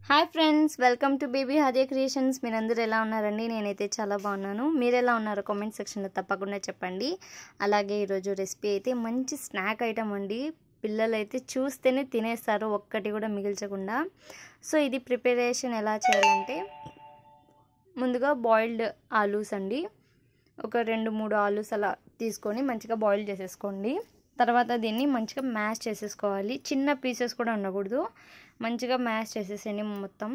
Hi friends, welcome to baby Hadiya creations. మీరందరూ ఎలా ఉన్నారండి? నేనైతే చాలా బాగున్నాను. మీరు ఎలా ఉన్నారో కామెంట్ సెక్షన్లో తప్పకుండా చెప్పండి. అలాగే ఈరోజు రెసిపీ అయితే మంచి స్నాక్ ఐటమ్ అండి. పిల్లలు అయితే చూస్తేనే తినేస్తారు, ఒక్కటి కూడా మిగిల్చకుండా. సో ఇది ప్రిపరేషన్ ఎలా చేయాలంటే, ముందుగా బాయిల్డ్ ఆలూస్ అండి, ఒక 2-3 ఆలూస్ అలా తీసుకొని మంచిగా బాయిల్ చేసేసుకోండి. తర్వాత దీన్ని మంచిగా మ్యాష్ చేసేసుకోవాలి. చిన్న పీసెస్ కూడా ఉండకూడదు, మంచిగా మ్యాష్ చేసేసేయండి మొత్తం.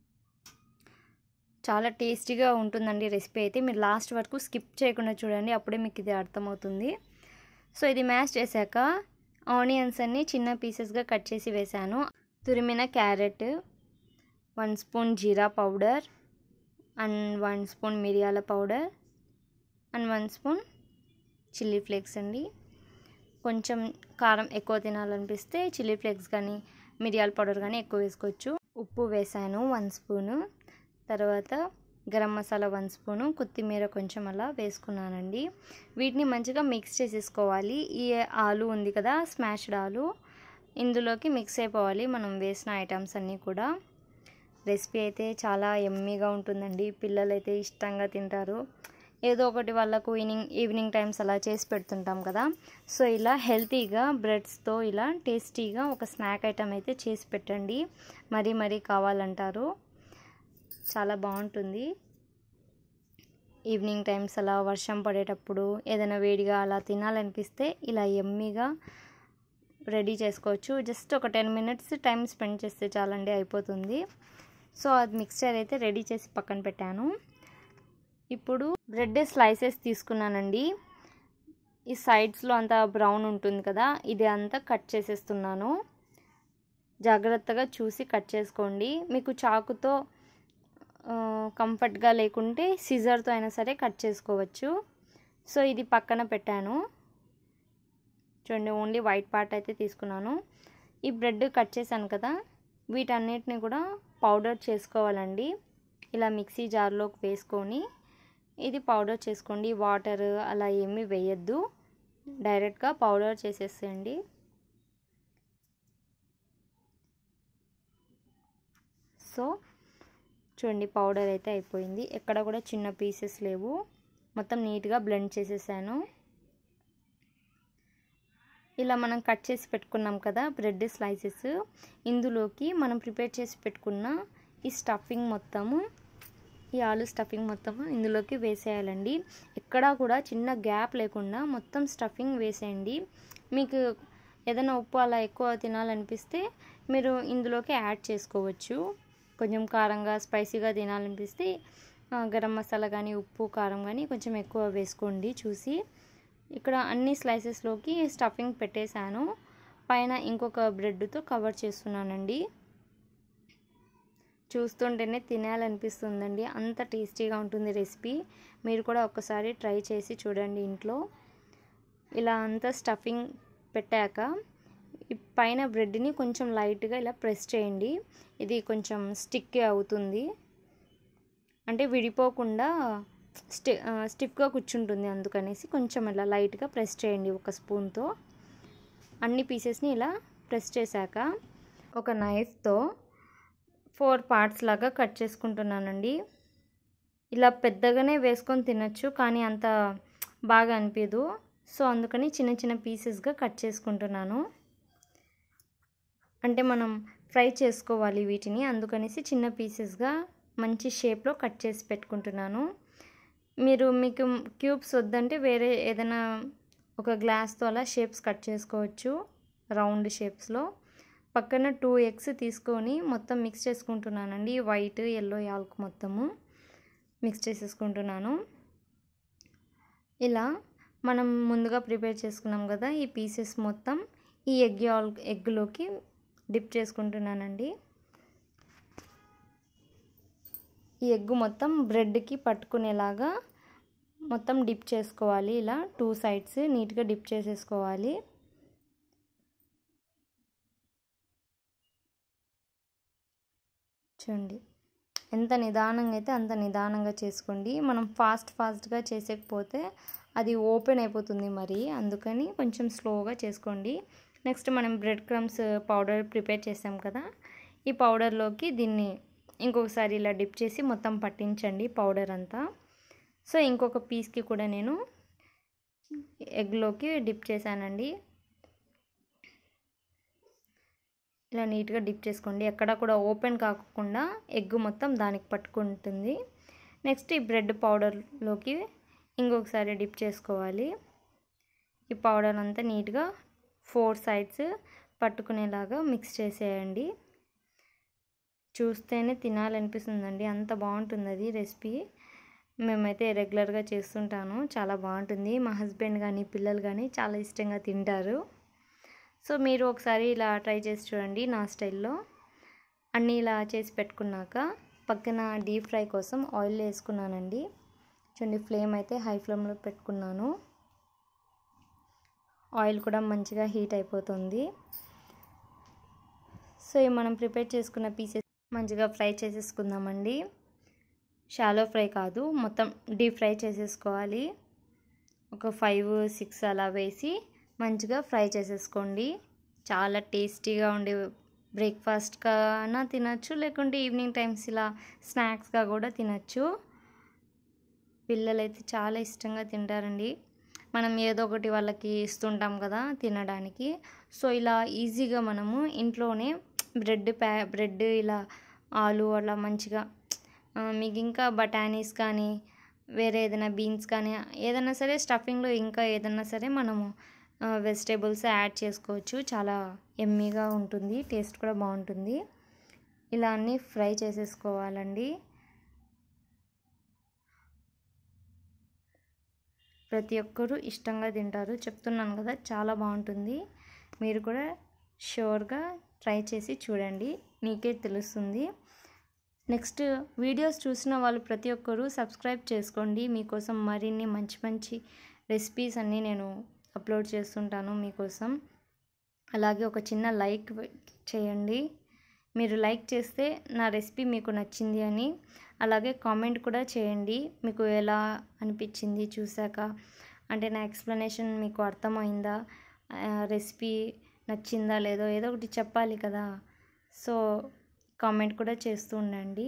చాలా టేస్టీగా ఉంటుందండి రెసిపీ అయితే. మీరు లాస్ట్ వరకు స్కిప్ చేయకుండా చూడండి, అప్పుడే మీకు ఇది అర్థమవుతుంది. సో ఇది మ్యాష్ చేశాక ఆనియన్స్ అన్ని చిన్న పీసెస్గా కట్ చేసి వేసాను. తురిమిన carrot, 1 spoon jeera powder and 1 spoon మిరియాల powder and 1 spoon chilli flakes అండి. కొంచెం కారం ఎక్కువ తినాలనిపిస్తే చిల్లీ ఫ్లేక్స్ కానీ మిరియాల పౌడర్ కానీ ఎక్కువ వేసుకోవచ్చు. ఉప్పు వేసాను 1 స్పూను. తర్వాత గరం మసాలా 1 స్పూను, కొత్తిమీర కొంచెం అలా వేసుకున్నానండి. వీటిని మంచిగా మిక్స్ చేసేసుకోవాలి. ఈ ఆలు ఉంది కదా, స్మాష్డ్ ఆలు, ఇందులోకి మిక్స్ అయిపోవాలి మనం వేసిన ఐటమ్స్ అన్నీ కూడా. రెసిపీ అయితే చాలా యమ్మీగా ఉంటుందండి. పిల్లలు అయితే ఇష్టంగా తింటారు. ఏదో ఒకటి వాళ్ళకు ఈవినింగ్ టైమ్స్ అలా చేసి పెడుతుంటాం కదా. సో ఇలా హెల్తీగా బ్రెడ్స్తో ఇలా టేస్టీగా ఒక స్నాక్ ఐటమ్ అయితే చేసి పెట్టండి. మరీ కావాలంటారు. చాలా బాగుంటుంది. ఈవినింగ్ టైమ్స్ అలా వర్షం పడేటప్పుడు ఏదైనా వేడిగా అలా తినాలనిపిస్తే ఇలా యమ్మీగా రెడీ చేసుకోవచ్చు. జస్ట్ ఒక 10 మినిట్స్ టైం స్పెండ్ చేస్తే చాలండి, అయిపోతుంది. సో అది మిక్స్చర్ అయితే రెడీ చేసి పక్కన పెట్టాను. ఇప్పుడు బ్రెడ్ స్లైసెస్ తీసుకున్నానండి. ఈ సైడ్స్లో అంతా బ్రౌన్ ఉంటుంది కదా, ఇది అంతా కట్ చేసేస్తున్నాను. జాగ్రత్తగా చూసి కట్ చేసుకోండి. మీకు చాకుతో కంఫర్ట్గా లేకుంటే సిజర్తో అయినా సరే కట్ చేసుకోవచ్చు. సో ఇది పక్కన పెట్టాను. చూడండి, ఓన్లీ వైట్ పార్ట్ అయితే తీసుకున్నాను. ఈ బ్రెడ్ కట్ చేశాను కదా, వీటన్నిటిని కూడా పౌడర్ చేసుకోవాలండి. ఇలా మిక్సీ జార్లోకి వేసుకొని ఇది పౌడర్ చేసుకోండి. వాటర్ అలా ఏమీ వేయద్దు, డైరెక్ట్గా పౌడర్ చేసేసేయండి. సో చూడండి, పౌడర్ అయితే అయిపోయింది. ఎక్కడ కూడా చిన్న పీసెస్ లేవు, మొత్తం నీట్గా బ్లెండ్ చేసేసాను. ఇలా మనం కట్ చేసి పెట్టుకున్నాం కదా బ్రెడ్ స్లైసెస్, ఇందులోకి మనం ప్రిపేర్ చేసి పెట్టుకున్న ఈ స్టఫింగ్ మొత్తము, ఈ ఆలు స్టఫింగ్ మొత్తం ఇందులోకి వేసేయాలండి. ఎక్కడా కూడా చిన్న గ్యాప్ లేకుండా మొత్తం స్టఫింగ్ వేసేయండి. మీకు ఏదైనా ఉప్పు అలా ఎక్కువ తినాలనిపిస్తే మీరు ఇందులోకి యాడ్ చేసుకోవచ్చు. కొంచెం కారంగా స్పైసీగా తినాలనిపిస్తే గరం మసాలా కానీ ఉప్పు కారం కానీ కొంచెం ఎక్కువ వేసుకోండి చూసి. ఇక్కడ అన్ని స్లైసెస్లోకి స్టఫింగ్ పెట్టేశాను. పైన ఇంకొక బ్రెడ్తో కవర్ చేస్తున్నానండి. చూస్తుంటేనే తినాలనిపిస్తుందండి, అంత టేస్టీగా ఉంటుంది రెసిపీ. మీరు కూడా ఒక్కసారి ట్రై చేసి చూడండి ఇంట్లో. ఇలా అంతా స్టఫింగ్ పెట్టాక పైన బ్రెడ్ని కొంచెం లైట్గా ఇలా ప్రెస్ చేయండి. ఇది కొంచెం స్టిక్ అవుతుంది, అంటే విడిపోకుండా స్టిఫ్గా కూర్చుంటుంది. అందుకనేసి కొంచెం ఇలా లైట్గా ప్రెస్ చేయండి ఒక స్పూన్తో. అన్ని పీసెస్ని ఇలా ప్రెస్ చేశాక ఒక నైఫ్తో 4 పార్ట్స్ లాగా కట్ చేసుకుంటున్నానండి. ఇలా పెద్దగానే వేసుకొని తినచ్చు, కానీ అంత బాగా అనిపించదు. సో అందుకని చిన్న పీసెస్గా కట్ చేసుకుంటున్నాను. అంటే మనం ఫ్రై చేసుకోవాలి వీటిని, అందుకనేసి చిన్న పీసెస్గా మంచి షేప్లో కట్ చేసి పెట్టుకుంటున్నాను. మీకు క్యూబ్స్ వద్దంటే వేరే ఏదైనా ఒక గ్లాస్తో అలా షేప్స్ కట్ చేసుకోవచ్చు, రౌండ్ షేప్స్లో. పక్కన 2 ఎగ్స్ తీసుకొని మొత్తం మిక్స్ చేసుకుంటున్నానండి. వైట్ ఎల్లో యాల్క్ మొత్తము మిక్స్ చేసేసుకుంటున్నాను. ఇలా మనం ముందుగా ప్రిపేర్ చేసుకున్నాం కదా, ఈ పీసెస్ మొత్తం ఈ ఎగ్లోకి డిప్ చేసుకుంటున్నానండి. ఈ ఎగ్ మొత్తం బ్రెడ్కి పట్టుకునేలాగా మొత్తం డిప్ చేసుకోవాలి. ఇలా 2 సైడ్స్ నీట్గా డిప్ చేసేసుకోవాలి. చూడండి, ఎంత నిదానంగా అయితే అంత నిదానంగా చేసుకోండి. మనం ఫాస్ట్గా చేసేకపోతే అది ఓపెన్ అయిపోతుంది మరి, అందుకని కొంచెం స్లోగా చేసుకోండి. నెక్స్ట్ మనం బ్రెడ్ క్రమ్స్ పౌడర్ ప్రిపేర్ చేసాం కదా, ఈ పౌడర్లోకి దీన్ని ఇంకొకసారి ఇలా డిప్ చేసి మొత్తం పట్టించండి పౌడర్ అంతా. సో ఇంకొక పీస్కి కూడా నేను ఎగ్లోకి డిప్ చేశానండి. ఇలా నీట్గా డిప్ చేసుకోండి, ఎక్కడ కూడా ఓపెన్ కాకుండా ఎగ్ మొత్తం దానికి పట్టుకుంటుంది. నెక్స్ట్ ఈ బ్రెడ్ పౌడర్లోకి ఇంకొకసారి డిప్ చేసుకోవాలి. ఈ పౌడర్ అంతా నీట్గా 4 సైడ్స్ పట్టుకునేలాగా మిక్స్ చేసేయండి. చూస్తేనే తినాలనిపిస్తుందండి, అంత బాగుంటుంది అది రెసిపీ. మేమైతే రెగ్యులర్గా చేస్తుంటాను, చాలా బాగుంటుంది. మా హస్బెండ్ కానీ పిల్లలు కానీ చాలా ఇష్టంగా తింటారు. సో మీరు ఒకసారి ఇలా ట్రై చేసి చూడండి నా స్టైల్లో. అన్నీ ఇలా చేసి పెట్టుకున్నాక పక్కన డీప్ ఫ్రై కోసం ఆయిల్ వేసుకున్నానండి. చూడండి, ఫ్లేమ్ అయితే హై ఫ్లేమ్లో పెట్టుకున్నాను. ఆయిల్ కూడా మంచిగా హీట్ అయిపోతుంది. సో మనం ప్రిపేర్ చేసుకున్న పీసెస్ మంచిగా ఫ్రై చేసేసుకుందామండి. షాలో ఫ్రై కాదు, మొత్తం డీప్ ఫ్రై చేసేసుకోవాలి. ఒక 5-6 అలా వేసి మంచిగా ఫ్రై చేసేసుకోండి. చాలా టేస్టీగా ఉండే బ్రేక్ఫాస్ట్గా తినచ్చు, లేకుంటే ఈవినింగ్ టైమ్స్ ఇలా స్నాక్స్గా కూడా తినచ్చు. పిల్లలైతే చాలా ఇష్టంగా తింటారండి. మనం ఏదో ఒకటి వాళ్ళకి ఇస్తుంటాం కదా తినడానికి. సో ఇలా ఈజీగా మనము ఇంట్లోనే బ్రెడ్ ఇలా ఆలు అలా మంచిగా, మీకు ఇంకా బఠానీస్ కానీ వేరే ఏదైనా బీన్స్ కానీ ఏదైనా సరే స్టఫింగ్లో ఇంకా ఏదైనా సరే మనము వెజిటేబుల్స్ యాడ్ చేసుకోవచ్చు. చాలా ఎమ్మీగా ఉంటుంది, టేస్ట్ కూడా బాగుంటుంది. ఇలా అన్నీ ఫ్రై చేసేసుకోవాలండి. ప్రతి ఒక్కరూ ఇష్టంగా తింటారు, చెప్తున్నాను కదా, చాలా బాగుంటుంది. మీరు కూడా షూర్గా ట్రై చేసి చూడండి, మీకే తెలుస్తుంది. నెక్స్ట్ వీడియోస్ చూసిన వాళ్ళు ప్రతి ఒక్కరూ సబ్స్క్రైబ్ చేసుకోండి. మీకోసం మరిన్ని మంచి మంచి రెసిపీస్ అన్నీ నేను అప్లోడ్ చేస్తుంటాను మీకోసం. అలాగే ఒక చిన్న లైక్ చేయండి. మీరు లైక్ చేస్తే నా రెసిపీ మీకు నచ్చింది అని, అలాగే కామెంట్ కూడా చేయండి, మీకు ఎలా అనిపించింది చూసాక. అంటే నా ఎక్స్ప్లెనేషన్ మీకు అర్థమైందా, రెసిపీ నచ్చిందా లేదో ఏదో ఒకటి చెప్పాలి కదా. సో కామెంట్ కూడా చేస్తూ ఉండండి.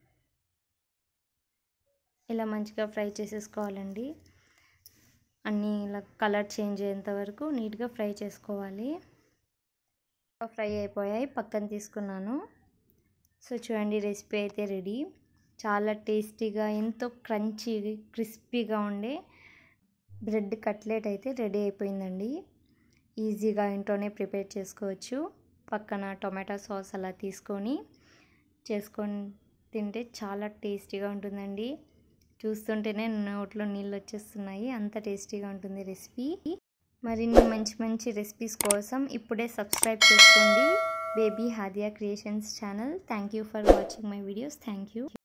ఇలా మంచిగా ఫ్రై చేసేసుకోవాలండి. అన్నీ ఇలా కలర్ చేంజ్ అయ్యేంత వరకు నీట్గా ఫ్రై చేసుకోవాలి. ఫ్రై అయిపోయాయి, పక్కన తీసుకున్నాను. సో చూడండి, రెసిపీ అయితే రెడీ. చాలా టేస్టీగా, ఎంతో క్రంచీ క్రిస్పీగా ఉండే బ్రెడ్ కట్లెట్ అయితే రెడీ అయిపోయిందండి. ఈజీగా ఇంట్లోనే ప్రిపేర్ చేసుకోవచ్చు. పక్కన టొమాటో సాస్ అలా చేసుకొని తింటే చాలా టేస్టీగా ఉంటుందండి. చూస్తుంటేనే నోట్లో నీళ్ళు వచ్చేస్తున్నాయి, అంత టేస్టీగా ఉంటుంది రెసిపీ. మరిన్ని మంచి మంచి రెసిపీస్ కోసం ఇప్పుడే సబ్స్క్రైబ్ చేసుకోండి baby Hadiya creations channel. Thank you for watching my videos. Thank you.